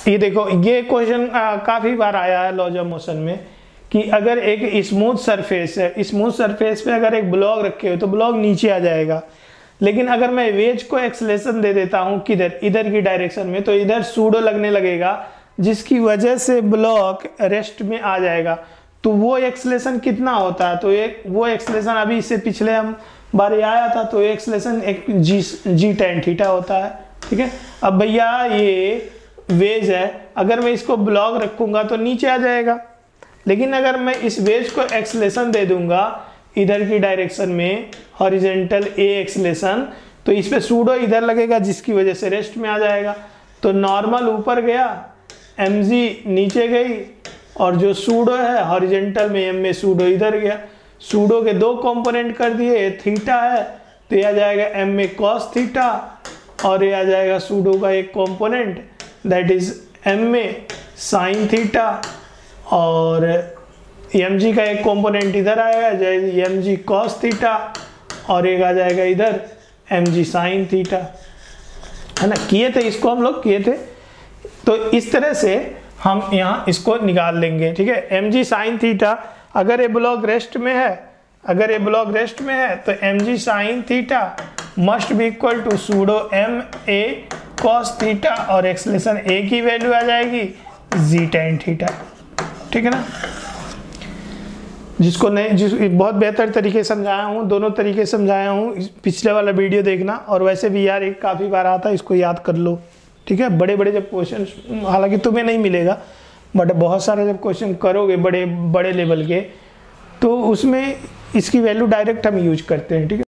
ये देखो, ये क्वेश्चन काफ़ी बार आया है लॉज ऑफ मोशन में कि अगर एक स्मूथ सरफेस है, स्मूथ सरफेस पे अगर एक ब्लॉक रखे हो तो ब्लॉक नीचे आ जाएगा, लेकिन अगर मैं वेज को एक्सेलेरेशन दे देता हूँ किधर, इधर की डायरेक्शन में, तो इधर सूडो लगने लगेगा जिसकी वजह से ब्लॉक रेस्ट में आ जाएगा। तो वो एक्सेलेरेशन कितना होता है, तो एक वो एक्सेलेरेशन अभी इससे पिछले हम बार आया था, तो एक्सेलेरेशन एक जी tan थीटा होता है। ठीक है, अब भैया ये वेज है, अगर मैं इसको ब्लॉक रखूंगा तो नीचे आ जाएगा, लेकिन अगर मैं इस वेज को एक्सेलेरेशन दे दूंगा इधर की डायरेक्शन में, हॉरिजेंटल ए एक्सेलेरेशन, तो इस पे सूडो इधर लगेगा जिसकी वजह से रेस्ट में आ जाएगा। तो नॉर्मल ऊपर गया, mg नीचे गई, और जो सूडो है हॉरिजेंटल में, m में सूडो इधर गया। सूडो के दो कंपोनेंट कर दिए, थीटा है तो यह आ जाएगा m में कॉस थीटा, और यह आ जाएगा सूडो का एक कंपोनेंट दैट इज m में साइन थीटा, और mg का एक कंपोनेंट इधर आएगा जैसे mg कॉस थीटा, और एक आ जाएगा इधर mg साइन थीटा, है ना। किए थे इसको हम लोग, किए थे। तो इस तरह से हम यहाँ इसको निकाल लेंगे। ठीक है, mg साइन थीटा, अगर ये ब्लॉक रेस्ट में है, अगर ये ब्लॉक रेस्ट में है तो mg sine theta must be equal to pseudo m a cos theta, और एक्सेलेरेशन a की वैल्यू आ जाएगी जी tan थीटा। ठीक है ना, जिसको नहीं, जिस बहुत बेहतर तरीके समझाया हूँ, दोनों तरीके समझाया हूँ, पिछले वाला वीडियो देखना। और वैसे भी यार एक काफ़ी बार आता है, इसको याद कर लो। ठीक है, बड़े बड़े जब क्वेश्चन, हालांकि तुम्हें नहीं मिलेगा बट बहुत सारे जब क्वेश्चन करोगे बड़े बड़े लेवल के, तो उसमें इसकी वैल्यू डायरेक्ट हम यूज करते हैं। ठीक है।